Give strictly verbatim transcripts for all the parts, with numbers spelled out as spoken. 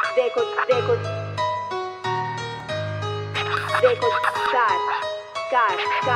Deco, deco, deco, car, car,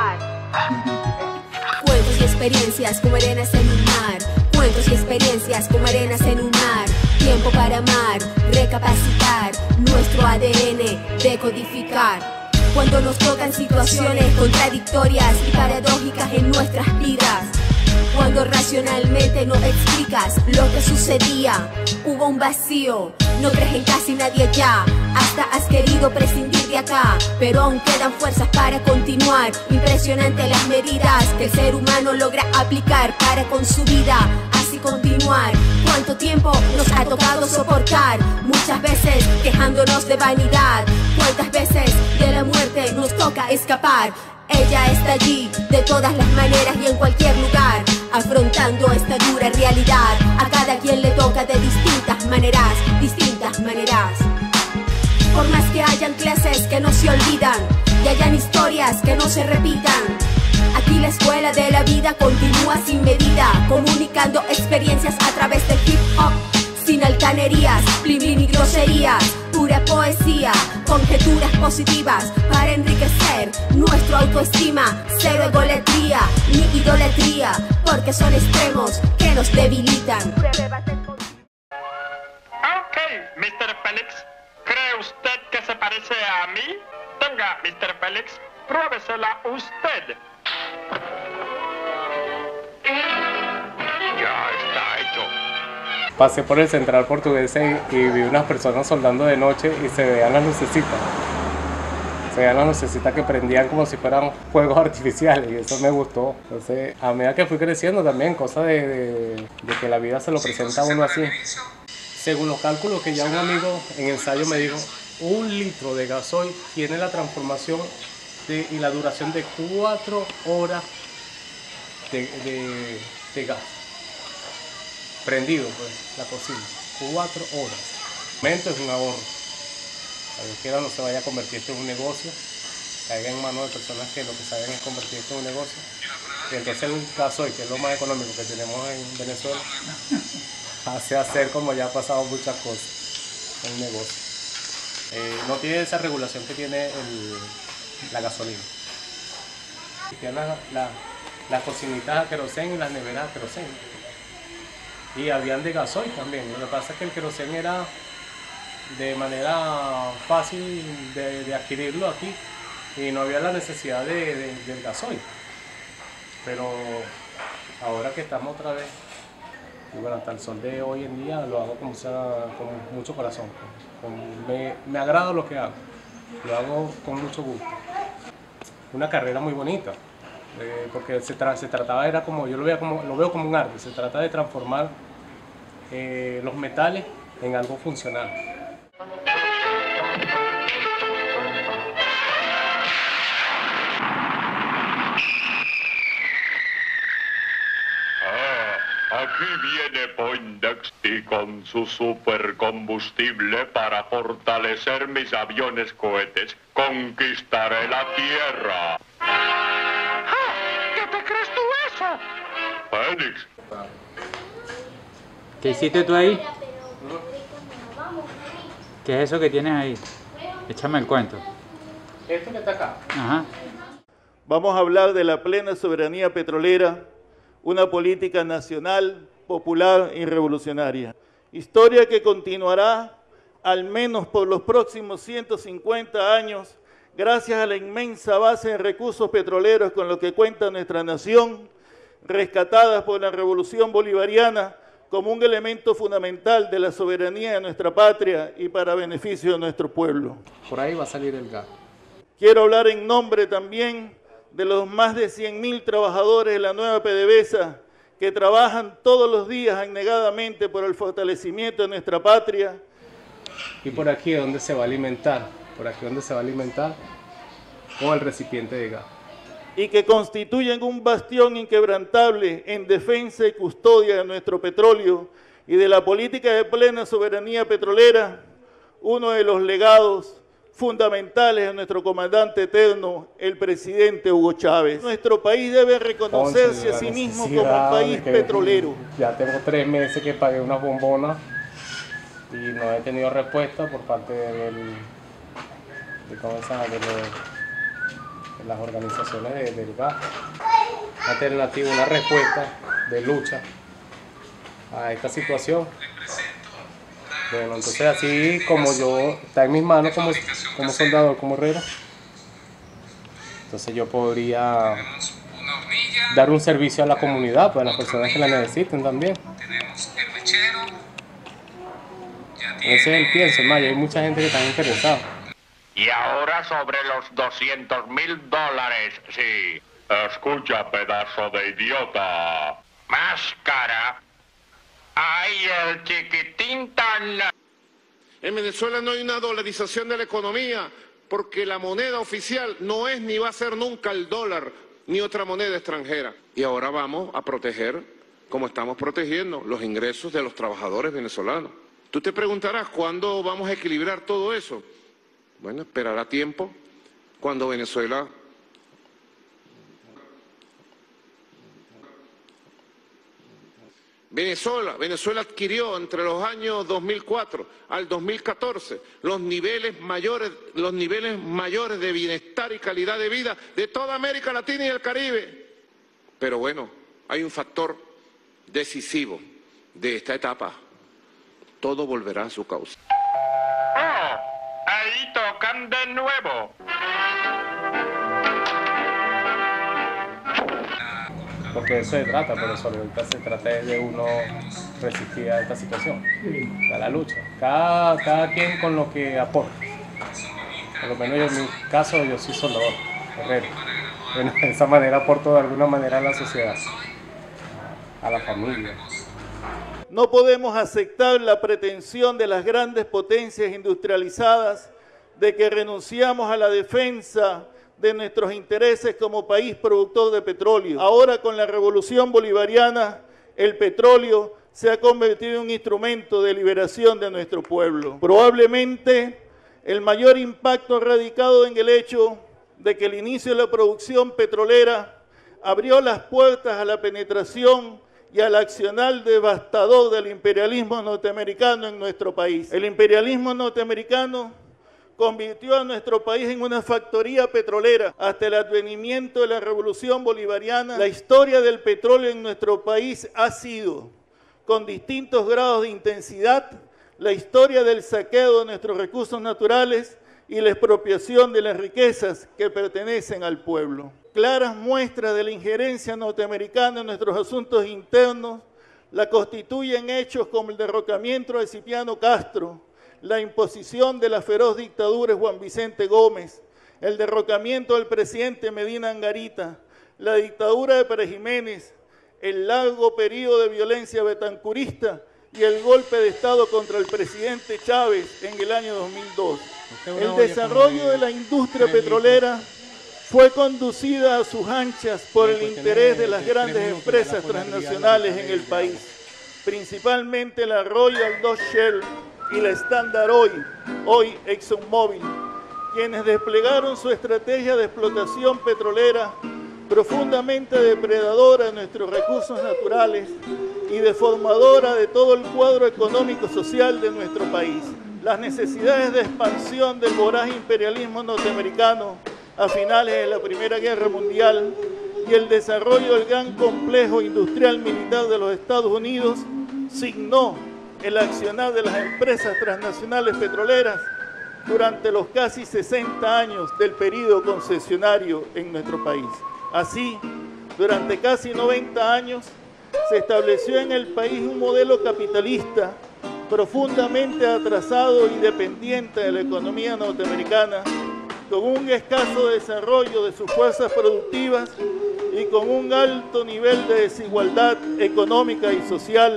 car. Cuentos y experiencias como arenas en un mar. Cuentos y experiencias como arenas en un mar. Tiempo para amar, recapacitar. Nuestro A D N, decodificar. Cuando nos tocan situaciones contradictorias y paradójicas en nuestras vidas. Cuando racionalmente no explicas lo que sucedía. Hubo un vacío, no crees en casi nadie ya. Hasta has querido prescindir de acá, pero aún quedan fuerzas para continuar. Impresionante las medidas que el ser humano logra aplicar para con su vida así continuar. Cuánto tiempo nos ha tocado soportar, muchas veces quejándonos de vanidad. Cuántas veces de la muerte nos toca escapar. Ella está allí, de todas las maneras y en cualquier lugar, afrontando esta dura realidad. A cada quien le toca de distintas maneras, distintas maneras. Por más que hayan clases que no se olvidan y hayan historias que no se repitan, aquí la escuela de la vida continúa sin medida, comunicando experiencias a través del hip hop. Sin altanerías, blin blin y groserías, pura poesía, conjeturas positivas para enriquecer nuestra autoestima. Cero egolatría ni idolatría, porque son extremos que nos debilitan. Ok, mister Félix, ¿cree usted que se parece a mí? Tenga, mister Félix, pruébesela usted. Ya está hecho. Pasé por el Central Portugués y vi unas personas soldando de noche y se veían las lucecitas. Se veían las lucecitas que prendían como si fueran fuegos artificiales y eso me gustó. Entonces, a medida que fui creciendo también, cosas de, de, de que la vida se lo presenta a uno así. Según los cálculos que ya un amigo en ensayo me dijo, un litro de gasoil tiene la transformación de, y la duración de cuatro horas de, de, de gas. Prendido, pues, la cocina. Cuatro horas. El momento es un ahorro. A Dios quiera no se vaya a convertir esto en un negocio. Caiga en manos de personas que lo que saben es convertir esto en un negocio. Y entonces el gasoil, que es lo más económico que tenemos en Venezuela, hace hacer como ya ha pasado muchas cosas en un negocio. Eh, no tiene esa regulación que tiene el, la gasolina. Y tiene la, la, las cocinitas a queroseno y las neveras a queroseno. Y habían de gasoil también. Lo que pasa es que el queroseno era de manera fácil de, de adquirirlo aquí y no había la necesidad de, de, del gasoil. Pero ahora que estamos otra vez, y bueno, hasta el sol de hoy en día lo hago con, mucha, con mucho corazón. Con, me, me agrada lo que hago, lo hago con mucho gusto. Una carrera muy bonita. Eh, porque se, tra se trataba, era como, yo lo, veía como, lo veo como un arte, se trata de transformar eh, los metales en algo funcional. Ah, aquí viene Poindexter con su supercombustible para fortalecer mis aviones cohetes. Conquistaré la Tierra. Félix. ¿Qué hiciste tú ahí? ¿Qué es eso que tienes ahí? Échame el cuento. Esto que está acá. Ajá. Vamos a hablar de la plena soberanía petrolera, una política nacional, popular y revolucionaria. Historia que continuará al menos por los próximos ciento cincuenta años, gracias a la inmensa base de recursos petroleros con lo que cuenta nuestra nación, rescatadas por la Revolución Bolivariana como un elemento fundamental de la soberanía de nuestra patria y para beneficio de nuestro pueblo. Por ahí va a salir el gas. Quiero hablar en nombre también de los más de cien mil trabajadores de la nueva PDVSA que trabajan todos los días abnegadamente por el fortalecimiento de nuestra patria. Y por aquí es donde se va a alimentar, por aquí es donde se va a alimentar con el recipiente de gas. Y que constituyen un bastión inquebrantable en defensa y custodia de nuestro petróleo y de la política de plena soberanía petrolera, uno de los legados fundamentales de nuestro comandante eterno, el presidente Hugo Chávez. Nuestro país debe reconocerse a sí mismo como un país petrolero. Ya tengo tres meses que pagué unas bombonas y no he tenido respuesta por parte del, de, ¿cómo se llama? de, los, de las organizaciones de, del gas. Una alternativa, una respuesta de lucha a esta situación. Bueno, entonces así como yo, está en mis manos como, como soldador, como herrero, entonces yo podría dar un servicio a la comunidad, pues a las personas que la necesiten también. Ese es el pienso, más, y hay mucha gente que está interesada. Y ahora sobre los doscientos mil dólares, sí. Escucha, pedazo de idiota. Máscara. ¡Ay, el chiquitín tan! En Venezuela no hay una dolarización de la economía porque la moneda oficial no es ni va a ser nunca el dólar ni otra moneda extranjera. Y ahora vamos a proteger, como estamos protegiendo, los ingresos de los trabajadores venezolanos. Tú te preguntarás, ¿cuándo vamos a equilibrar todo eso? Bueno, esperará tiempo cuando Venezuela... Venezuela, Venezuela adquirió entre los años dos mil cuatro al dos mil catorce los niveles mayores, los niveles mayores de bienestar y calidad de vida de toda América Latina y el Caribe. Pero bueno, hay un factor decisivo de esta etapa. Todo volverá a su causa. ¡Oh! Ahí tocan de nuevo. Porque de eso se trata, pero sobre ahorita se trata de uno resistir a esta situación, a la lucha. Cada, cada quien con lo que aporta. Por lo menos yo, en mi caso, yo soy soldador, herrero. Bueno, de esa manera aporto de alguna manera a la sociedad, a la familia. No podemos aceptar la pretensión de las grandes potencias industrializadas de que renunciamos a la defensa de nuestros intereses como país productor de petróleo. Ahora, con la revolución bolivariana, el petróleo se ha convertido en un instrumento de liberación de nuestro pueblo. Probablemente el mayor impacto radicado en el hecho de que el inicio de la producción petrolera abrió las puertas a la penetración y al accionar devastador del imperialismo norteamericano en nuestro país. El imperialismo norteamericano convirtió a nuestro país en una factoría petrolera. Hasta el advenimiento de la revolución bolivariana, la historia del petróleo en nuestro país ha sido, con distintos grados de intensidad, la historia del saqueo de nuestros recursos naturales y la expropiación de las riquezas que pertenecen al pueblo. Claras muestras de la injerencia norteamericana en nuestros asuntos internos la constituyen hechos como el derrocamiento de Cipriano Castro, la imposición de la feroz dictadura de Juan Vicente Gómez, el derrocamiento del presidente Medina Angarita, la dictadura de Pérez Jiménez, el largo periodo de violencia betancurista y el golpe de Estado contra el presidente Chávez en el año dos mil dos. El desarrollo de la industria petrolera fue conducida a sus anchas por el interés de las grandes empresas transnacionales en el país, principalmente la Royal Dutch Shell y la Standard Oil, hoy ExxonMobil, quienes desplegaron su estrategia de explotación petrolera profundamente depredadora de nuestros recursos naturales y deformadora de todo el cuadro económico-social de nuestro país. Las necesidades de expansión del voraz imperialismo norteamericano a finales de la Primera Guerra Mundial y el desarrollo del gran complejo industrial militar de los Estados Unidos signó el accionar de las empresas transnacionales petroleras durante los casi sesenta años del periodo concesionario en nuestro país. Así, durante casi noventa años, se estableció en el país un modelo capitalista profundamente atrasado y dependiente de la economía norteamericana, con un escaso desarrollo de sus fuerzas productivas y con un alto nivel de desigualdad económica y social,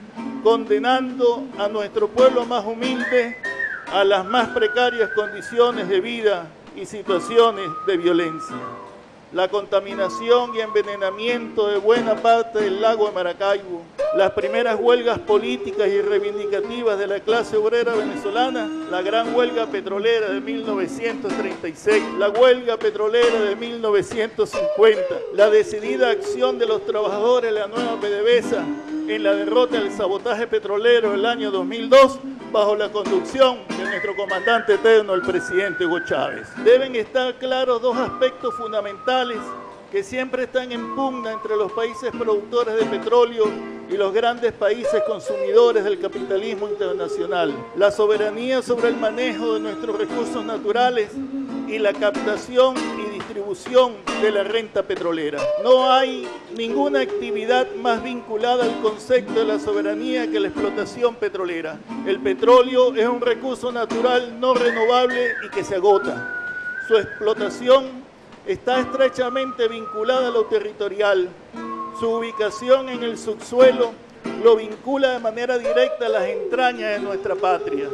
condenando a nuestro pueblo más humilde a las más precarias condiciones de vida y situaciones de violencia. La contaminación y envenenamiento de buena parte del lago de Maracaibo, las primeras huelgas políticas y reivindicativas de la clase obrera venezolana, la gran huelga petrolera de mil novecientos treinta y seis, la huelga petrolera de mil novecientos cincuenta, la decidida acción de los trabajadores de la nueva PDVSA en la derrota del sabotaje petrolero del año dos mil dos bajo la conducción de nuestro comandante eterno, el presidente Hugo Chávez. Deben estar claros dos aspectos fundamentales que siempre están en pugna entre los países productores de petróleo y los grandes países consumidores del capitalismo internacional: la soberanía sobre el manejo de nuestros recursos naturales y la captación y distribución de la renta petrolera. No hay ninguna actividad más vinculada al concepto de la soberanía que la explotación petrolera. El petróleo es un recurso natural no renovable y que se agota. Su explotación está estrechamente vinculada a lo territorial. Su ubicación en el subsuelo lo vincula de manera directa a las entrañas de nuestra patria.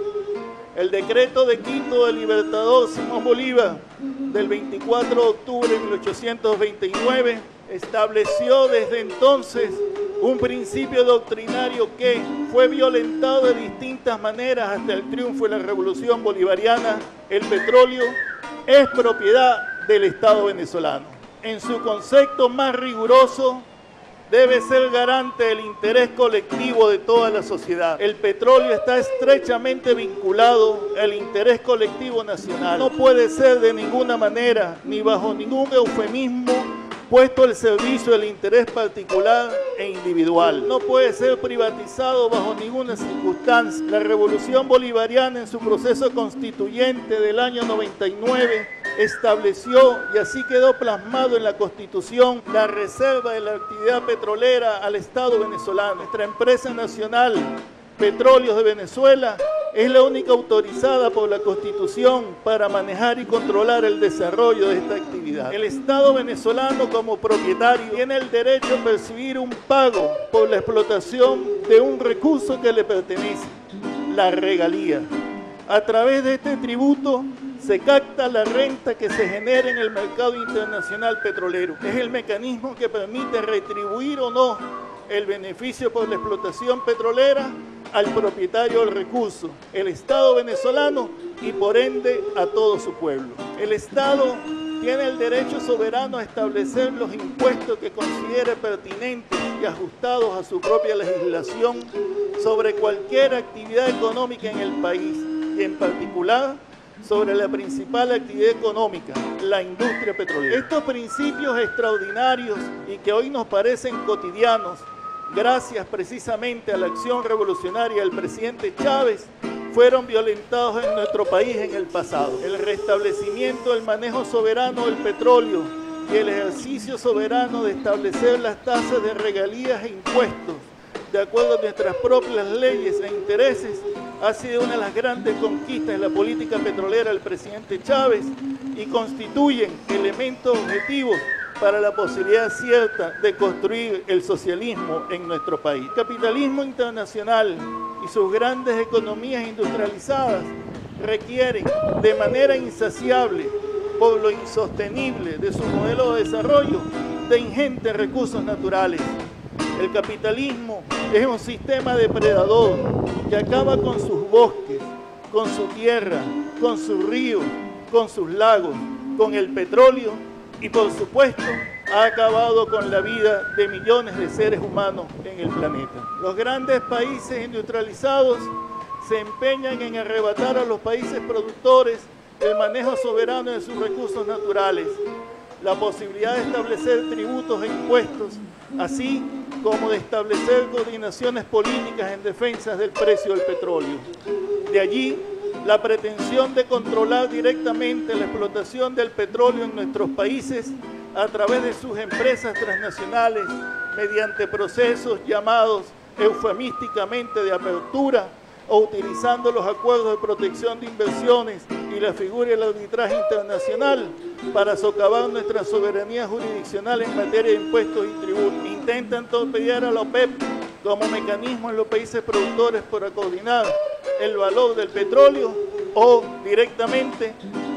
El decreto de Quito del libertador Simón Bolívar del veinticuatro de octubre de mil ochocientos veintinueve estableció desde entonces un principio doctrinario que fue violentado de distintas maneras hasta el triunfo de la Revolución Bolivariana. El petróleo es propiedad del Estado venezolano. En su concepto más riguroso, debe ser garante del interés colectivo de toda la sociedad. El petróleo está estrechamente vinculado al interés colectivo nacional. No puede ser de ninguna manera, ni bajo ningún eufemismo, puesto al servicio del interés particular e individual. No puede ser privatizado bajo ninguna circunstancia. La Revolución Bolivariana, en su proceso constituyente del año noventa y nueve, estableció, y así quedó plasmado en la Constitución, la reserva de la actividad petrolera al Estado venezolano. Nuestra empresa nacional, Petróleos de Venezuela, es la única autorizada por la Constitución para manejar y controlar el desarrollo de esta actividad. El Estado venezolano, como propietario, tiene el derecho a percibir un pago por la explotación de un recurso que le pertenece, la regalía. A través de este tributo se capta la renta que se genera en el mercado internacional petrolero. Es el mecanismo que permite retribuir o no el beneficio por la explotación petrolera al propietario del recurso, el Estado venezolano, y por ende a todo su pueblo. El Estado tiene el derecho soberano a establecer los impuestos que considere pertinentes y ajustados a su propia legislación sobre cualquier actividad económica en el país, y en particular sobre la principal actividad económica, la industria petrolera. Estos principios extraordinarios y que hoy nos parecen cotidianos, gracias precisamente a la acción revolucionaria del presidente Chávez, fueron violentados en nuestro país en el pasado. El restablecimiento del manejo soberano del petróleo y el ejercicio soberano de establecer las tasas de regalías e impuestos de acuerdo a nuestras propias leyes e intereses ha sido una de las grandes conquistas de la política petrolera del presidente Chávez y constituyen elementos objetivos para la posibilidad cierta de construir el socialismo en nuestro país. El capitalismo internacional y sus grandes economías industrializadas requieren de manera insaciable, por lo insostenible de su modelo de desarrollo, de ingentes recursos naturales. El capitalismo es un sistema depredador que acaba con sus bosques, con su tierra, con sus ríos, con sus lagos, con el petróleo y, por supuesto, ha acabado con la vida de millones de seres humanos en el planeta. Los grandes países industrializados se empeñan en arrebatar a los países productores el manejo soberano de sus recursos naturales, la posibilidad de establecer tributos e impuestos, así como de establecer coordinaciones políticas en defensa del precio del petróleo. De allí, la pretensión de controlar directamente la explotación del petróleo en nuestros países a través de sus empresas transnacionales mediante procesos llamados eufemísticamente de apertura o utilizando los acuerdos de protección de inversiones y la figura del arbitraje internacional para socavar nuestra soberanía jurisdiccional en materia de impuestos y tributos. Intentan torpedear a la OPEP como mecanismo en los países productores para coordinar el valor del petróleo o directamente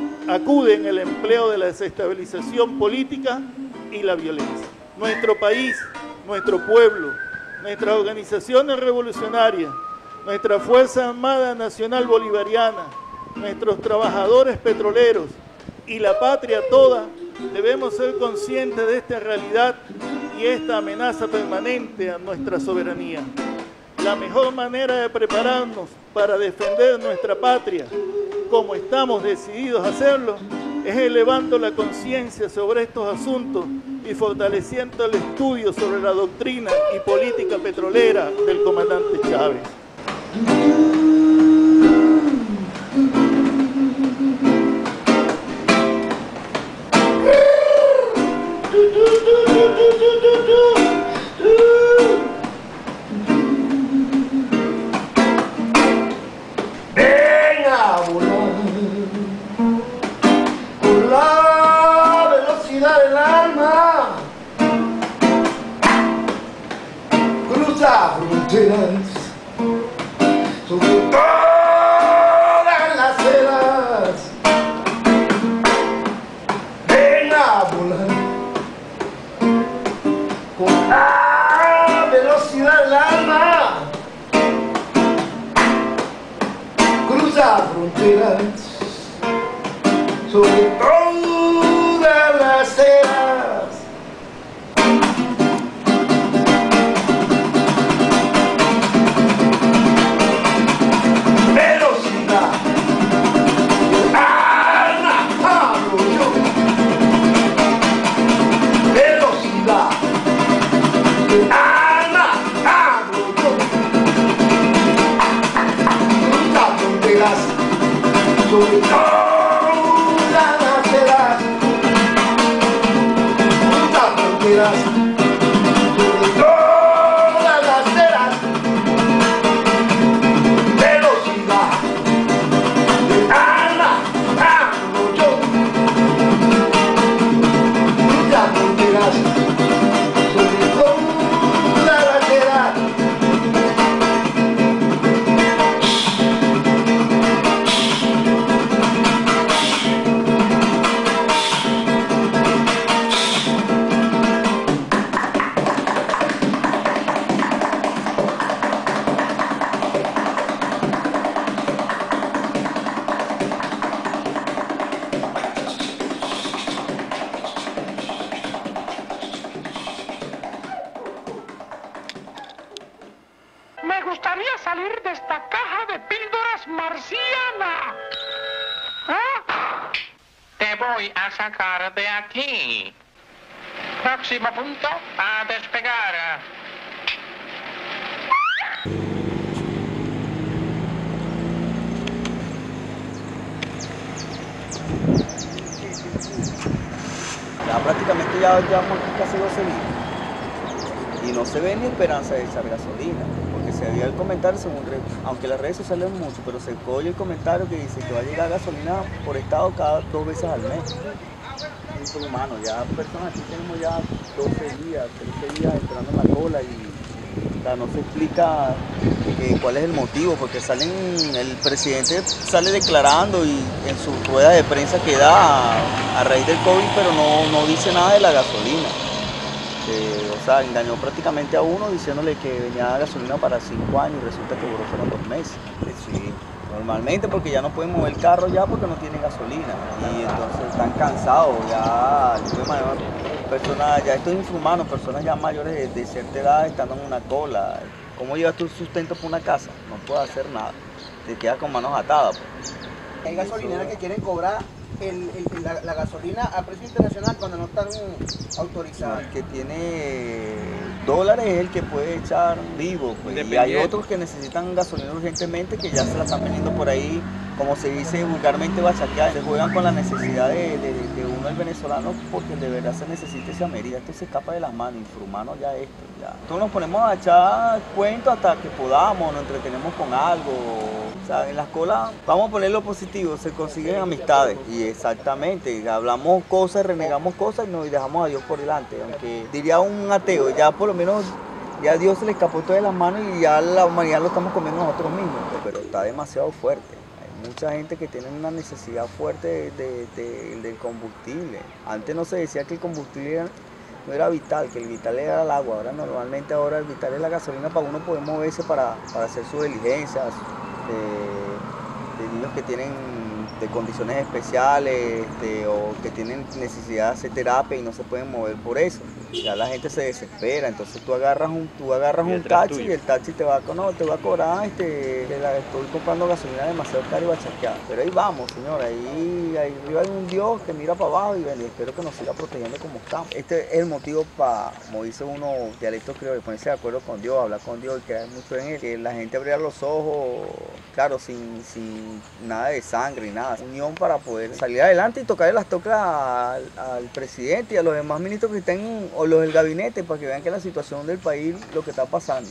acuden al empleo de la desestabilización política y la violencia. Nuestro país, nuestro pueblo, nuestras organizaciones revolucionarias, nuestra Fuerza Armada Nacional Bolivariana, nuestros trabajadores petroleros y la patria toda debemos ser conscientes de esta realidad y esta amenaza permanente a nuestra soberanía. La mejor manera de prepararnos para defender nuestra patria, como estamos decididos a hacerlo, es elevando la conciencia sobre estos asuntos y fortaleciendo el estudio sobre la doctrina y política petrolera del comandante Chávez. Ven a volar con la velocidad del alma, cruza fronteras sobre todas las eras. Ven a volar con la velocidad del alma, cruza fronteras sobre todas las eras. Velocidad, alma, hablo yo. Velocidad, alma, hablo yo. Cruza fronteras sobre todas las eras. Cruza fronteras sobre todas las eras. Velocidad, alma, hablo yo. Cruza fronteras sobre todas las eras. Me gustaría salir de esta caja de píldoras marciana. ¿Ah? Te voy a sacar de aquí. Próximo punto, a despegar. Ya prácticamente ya llevamos casi doce días y no se ve ni esperanza de echar gasolina, porque se había el comentario, según, aunque las redes sociales no mucho, pero se oye el comentario que dice que va a llegar gasolina por estado cada dos veces al mes. Es humano, ya personas aquí tenemos ya doce días, trece días esperando en la cola y o sea, no se explica que, cuál es el motivo, porque salen, el presidente sale declarando y en su rueda de prensa que da a, a raíz del COVID, pero no, no dice nada de la gasolina. Eh, o sea, engañó prácticamente a uno diciéndole que venía gasolina para cinco años y resulta que duró solo dos meses. Eh, sí, normalmente porque ya no pueden mover el carro ya porque no tienen gasolina y entonces están cansados ya. Personas, ya esto es infrahumano, personas ya mayores de, de cierta edad estando en una cola. ¿Cómo llevas tu sustento por una casa? No puedes hacer nada, te quedas con manos atadas. Pues. Hay gasolineras que quieren cobrar el, el, la, la gasolina a precio internacional cuando no están autorizadas. El que tiene dólares es el que puede echar vivo, pues. Y hay otros que necesitan gasolina urgentemente que ya se la están vendiendo por ahí, como se dice vulgarmente, bachaquear. Se juegan con la necesidad de, de, de uno, el venezolano, porque de verdad se necesita esa medida. Esto se escapa de las manos, infrahumano ya esto. Ya. Entonces nos ponemos a echar cuentos hasta que podamos, nos entretenemos con algo. O sea, en las colas, vamos a poner lo positivo, se consiguen amistades. Y exactamente, hablamos cosas, renegamos cosas y nos dejamos a Dios por delante. Aunque diría un ateo, ya por lo menos ya a Dios se le escapó todo de las manos y ya la humanidad lo estamos comiendo nosotros mismos. Pero está demasiado fuerte. Hay mucha gente que tiene una necesidad fuerte de, de, de, del combustible. Antes no se decía que el combustible era, no era vital, que el vital era el agua. Ahora normalmente ahora el vital es la gasolina para uno poder moverse para, para hacer sus diligencias. De, de niños que tienen de condiciones especiales este, o que tienen necesidad de hacer terapia y no se pueden mover por eso. Ya la gente se desespera, entonces tú agarras un, tú agarras un taxi y el taxi te va a, no, te va a cobrar, este, te la estoy comprando gasolina demasiado cara y va a chequear. Pero ahí vamos, señora, ahí, ahí arriba hay un Dios que mira para abajo y, y espero que nos siga protegiendo como estamos. Este es el motivo para, como dice uno, dialecto creo, de ponerse de acuerdo con Dios, hablar con Dios y creer mucho en él, que la gente abriera los ojos, claro, sin, sin nada de sangre ni nada, unión para poder salir adelante y tocarle las tocas al, al presidente y a los demás ministros que estén, o los del gabinete, para que vean que la situación del país, lo que está pasando.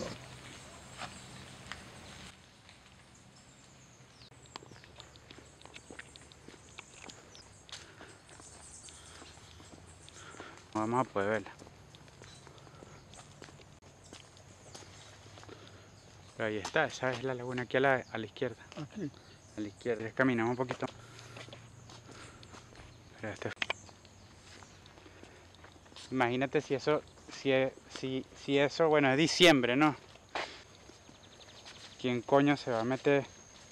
Vamos a poder verla. Pero ahí está, esa es la laguna aquí a la, a la izquierda. Aquí. A la izquierda. Caminamos un poquito. Pero este... Imagínate si eso, si, si, si eso, bueno, es diciembre, ¿no? ¿Quién coño se va a meter?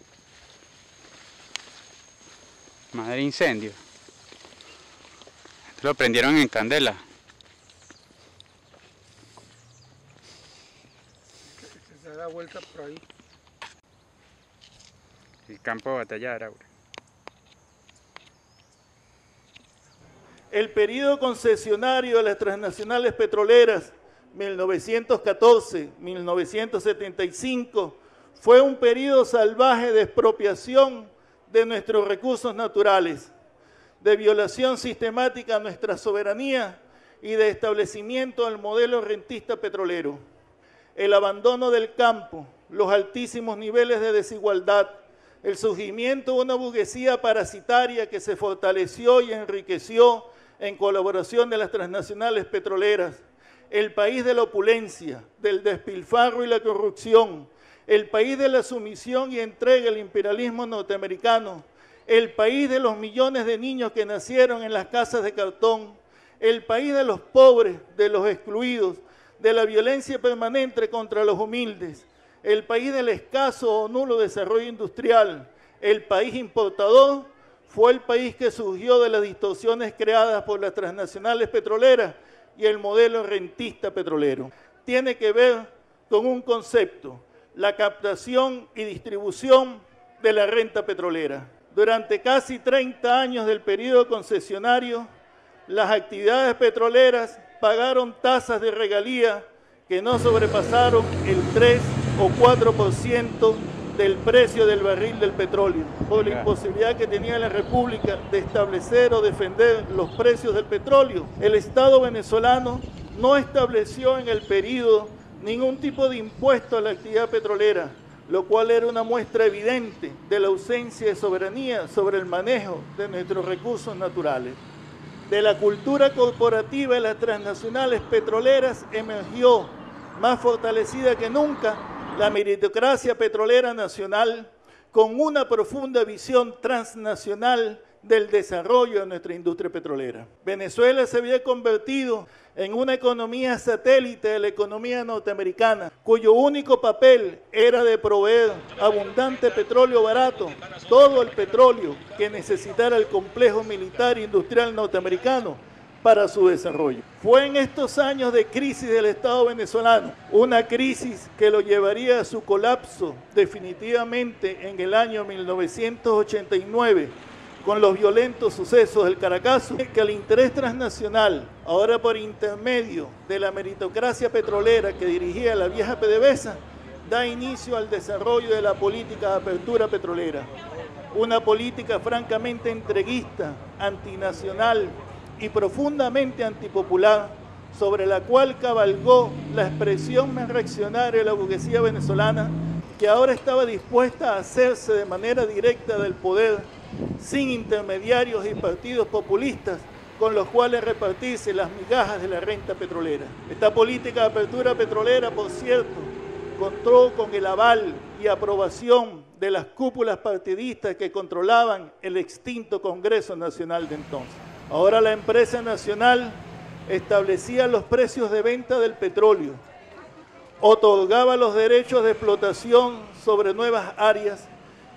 Madre incendio. Esto lo prendieron en candela. Se da vuelta por ahí. El campo de batalla de Araure. El periodo concesionario de las transnacionales petroleras mil novecientos catorce a mil novecientos setenta y cinco fue un periodo salvaje de expropiación de nuestros recursos naturales, de violación sistemática a nuestra soberanía y de establecimiento del modelo rentista petrolero. El abandono del campo, los altísimos niveles de desigualdad, el surgimiento de una burguesía parasitaria que se fortaleció y enriqueció en colaboración de las transnacionales petroleras, el país de la opulencia, del despilfarro y la corrupción, el país de la sumisión y entrega al imperialismo norteamericano, el país de los millones de niños que nacieron en las casas de cartón, el país de los pobres, de los excluidos, de la violencia permanente contra los humildes, el país del escaso o nulo desarrollo industrial, el país importador, fue el país que surgió de las distorsiones creadas por las transnacionales petroleras y el modelo rentista petrolero. Tiene que ver con un concepto, la captación y distribución de la renta petrolera. Durante casi treinta años del periodo concesionario, las actividades petroleras pagaron tasas de regalía que no sobrepasaron el tres o cuatro por ciento del precio del barril del petróleo, por la imposibilidad que tenía la República de establecer o defender los precios del petróleo. El Estado venezolano no estableció en el periodo ningún tipo de impuesto a la actividad petrolera, lo cual era una muestra evidente de la ausencia de soberanía sobre el manejo de nuestros recursos naturales. De la cultura corporativa de las transnacionales petroleras emergió, más fortalecida que nunca, la meritocracia petrolera nacional, con una profunda visión transnacional del desarrollo de nuestra industria petrolera. Venezuela se había convertido en una economía satélite de la economía norteamericana, cuyo único papel era de proveer abundante petróleo barato, todo el petróleo que necesitara el complejo militar e industrial norteamericano para su desarrollo. Fue en estos años de crisis del Estado venezolano, una crisis que lo llevaría a su colapso definitivamente en el año mil novecientos ochenta y nueve, con los violentos sucesos del Caracazo, que el interés transnacional, ahora por intermedio de la meritocracia petrolera que dirigía la vieja PDVSA, da inicio al desarrollo de la política de apertura petrolera, una política francamente entreguista, antinacional y profundamente antipopular, sobre la cual cabalgó la expresión más reaccionaria de la burguesía venezolana, que ahora estaba dispuesta a hacerse de manera directa del poder, sin intermediarios y partidos populistas con los cuales repartirse las migajas de la renta petrolera. Esta política de apertura petrolera, por cierto, contó con el aval y aprobación de las cúpulas partidistas que controlaban el extinto Congreso Nacional de entonces. Ahora la empresa nacional establecía los precios de venta del petróleo, otorgaba los derechos de explotación sobre nuevas áreas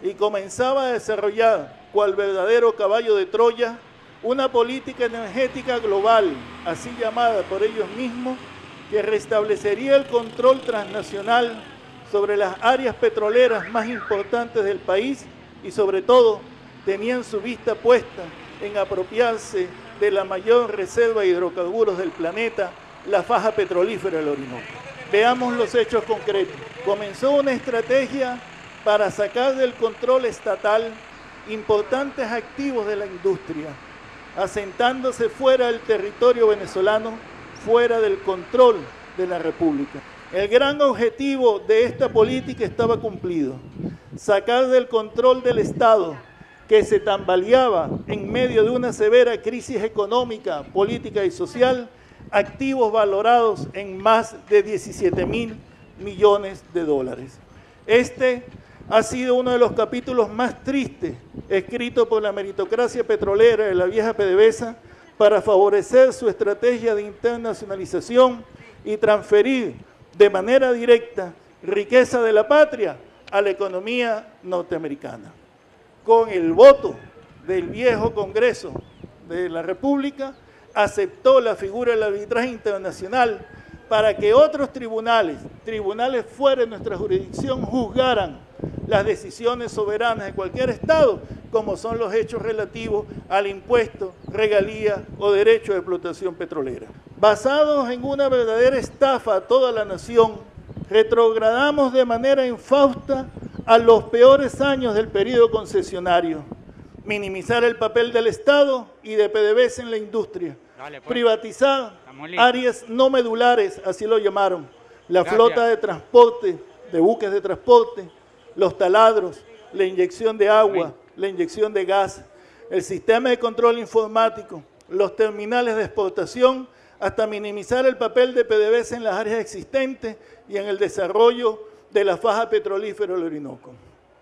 y comenzaba a desarrollar, cual verdadero caballo de Troya, una política energética global, así llamada por ellos mismos, que restablecería el control transnacional sobre las áreas petroleras más importantes del país y sobre todo tenían su vista puesta en apropiarse de la mayor reserva de hidrocarburos del planeta, la faja petrolífera del Orinoco. Veamos los hechos concretos. Comenzó una estrategia para sacar del control estatal importantes activos de la industria, asentándose fuera del territorio venezolano, fuera del control de la República. El gran objetivo de esta política estaba cumplido: sacar del control del Estado, que se tambaleaba en medio de una severa crisis económica, política y social, activos valorados en más de diecisiete mil millones de dólares. Este ha sido uno de los capítulos más tristes escritos por la meritocracia petrolera de la vieja PDVSA para favorecer su estrategia de internacionalización y transferir de manera directa riqueza de la patria a la economía norteamericana. Con el voto del viejo Congreso de la República, aceptó la figura del arbitraje internacional para que otros tribunales, tribunales fuera de nuestra jurisdicción, juzgaran las decisiones soberanas de cualquier Estado, como son los hechos relativos al impuesto, regalía o derecho de explotación petrolera. Basados en una verdadera estafa a toda la nación, retrogradamos de manera infausta a los peores años del periodo concesionario, minimizar el papel del Estado y de PDVSA en la industria, Dale, pues. privatizar áreas no medulares, así lo llamaron, la Gracias. flota de transporte, de buques de transporte, los taladros, la inyección de agua, Amén. la inyección de gas, el sistema de control informático, los terminales de exportación, hasta minimizar el papel de PDVSA en las áreas existentes y en el desarrollo de la faja petrolífera del Orinoco.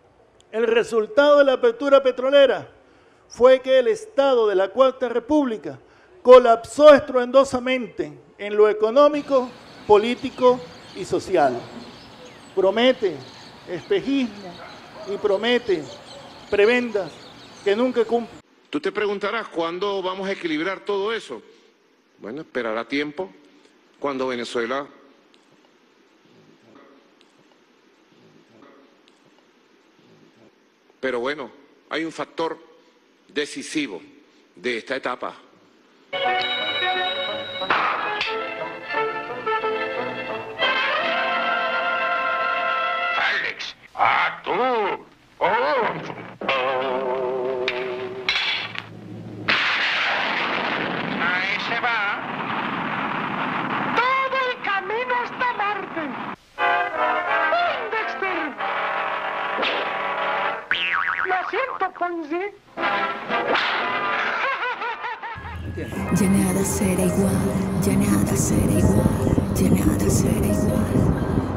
El resultado de la apertura petrolera fue que el Estado de la Cuarta República colapsó estruendosamente en lo económico, político y social. Promete espejismo y promete prebendas que nunca cumple. Tú te preguntarás cuándo vamos a equilibrar todo eso. Bueno, esperará tiempo cuando Venezuela Pero bueno, hay un factor decisivo de esta etapa. Félix, ah, tú. Oh. Ahí se va. Todo el camino hasta Marte. Dexter. Lo siento, Ponzi. Ya nada será igual, ya nada será igual, ya nada será igual.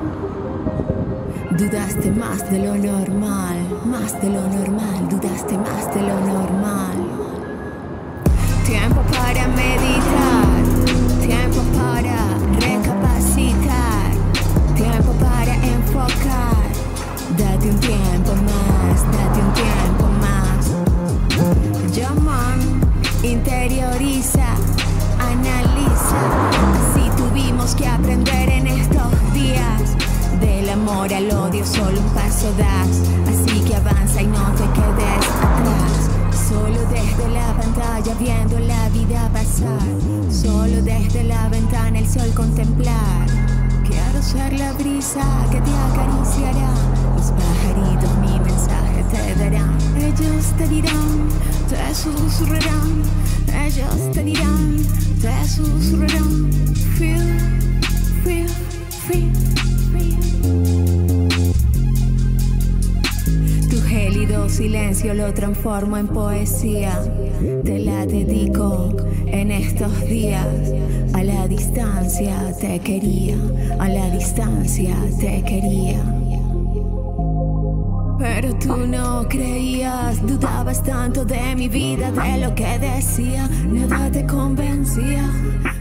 Dudaste más de lo normal, más de lo normal, dudaste más de lo normal. Tiempo para meditar, tiempo para recapacitar, tiempo para enfocar. Date un tiempo más, date un tiempo más. Llaman, interioriza, analiza. Así tuvimos que aprender en estos días. Del amor al odio solo un paso das. Así que avanza y no te quedes atrás. Solo desde la pantalla viendo la vida pasar. Solo desde la ventana el sol contemplar. Quiero ser la brisa que te acariciará. Los pajaritos mi mensaje te darán. Ellos te dirán, te susurrarán. Ellos te dirán, te susurrarán. Feel, feel, feel, feel. Tu gélido silencio lo transformo en poesía. Te la dedico en estos días. A la distancia te quería, a la distancia te quería. Pero tú no creías, dudabas tanto de mi vida, de lo que decía, nada te convencía.